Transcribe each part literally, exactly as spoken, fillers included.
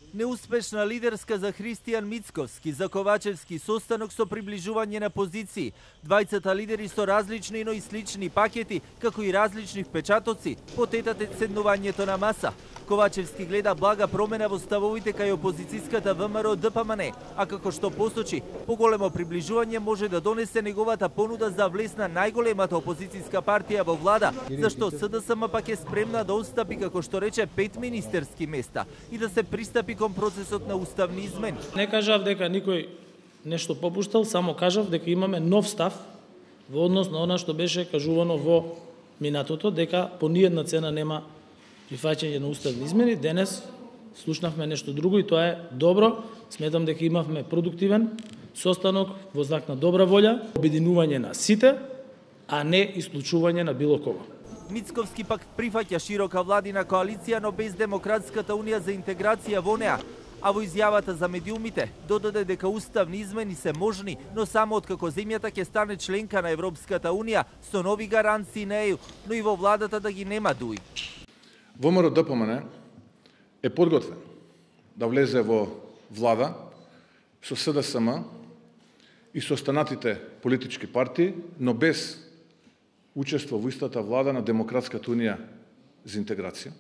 Неуспешна лидерска за Христијан Мицковски, за Ковачевски состанок со приближување на позиции. Двајцата лидери со различни, но и слични пакети, како и различни впечатоци, потетат седнувањето на маса. Ковачевски гледа блага промена во ставовите кај опозицијската ВМРО Д П М Н, а како што посочи, поголемо приближување може да донесе неговата понуда за влез на најголемата опозицијска партија во влада, зашто С Д С М пак е спремна да отстапи, како што рече, пет министерски места и да се пристапи кон процесот на уставни измени. Не кажав дека никој нешто попуштал, само кажав дека имаме нов став во однос на она што беше кажувано во минатото, дека по ниедна цена нема прифаќање на уставни измени. Денес слушнавме нешто друго и тоа е добро. Сметам дека имавме продуктивен состанок во знак на добра волја, обединување на сите, а не исклучување на било кого. Мицковски пак прифаќа широка владина коалиција, но без Демократската унија за интеграција во неа. А во изјавата за медиумите додаде дека уставни измени се можни, но само откако земјата ќе стане членка на Европската унија со нови гаранции на Е Ю, но и во владата да ги нема дуи. ВМРО Д П М Н е подготвен да влезе во влада со С Д С М и со останатите политички партии, но без учество во истата влада на Демократската унија за интеграција.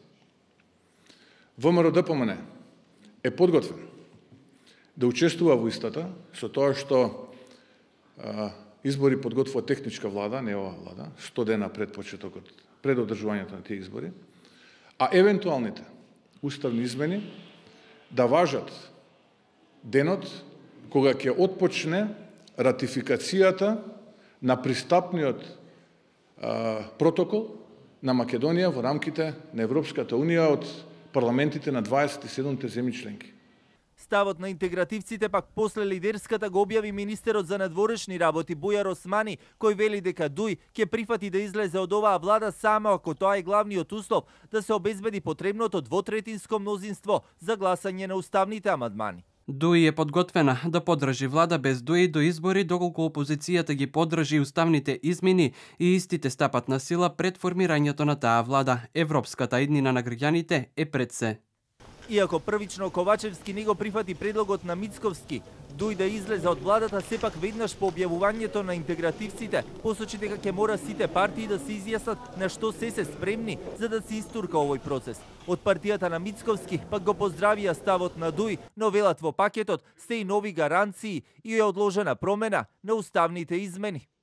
ВМРО Д П М Н е подготвен да учествува во истата со тоа што а, избори подготвува техничка влада, не ова влада, сто дена пред почетокот, пред одржувањето на тие избори, а евентуалните уставни измени да важат денот кога ќе отпочне ратификацијата на пристапниот а, протокол на Македонија во рамките на Европската унија од парламентите на дваесет и седумте земји членки. Ставот на интегративците пак после лидерската го објави министерот за надворешни работи Бујар Османи, кој вели дека Дуј ќе прифати да излезе од оваа влада само ако тоа е главниот услов да се обезбеди потребното двотретинско мнозинство за гласање на уставните амандмани. Дуј е подготвена да поддржи влада без Дуј до избори доколку опозицијата ги поддржи уставните измени и истите стапат на сила пред формирањето на таа влада. Европската иднина на граѓаните е пред се. Иако првично Ковачевски не го прифати предлогот на Мицковски, Дуј да излезе од владата, сепак веднаш по објавувањето на интегративците посочи дека ќе мора сите партии да се изјаснат на што се се спремни за да се истурка овој процес. Од партијата на Мицковски пак го поздравија ставот на Дуј, но велат во пакетот се и нови гаранции и е одложена промена на уставните измени.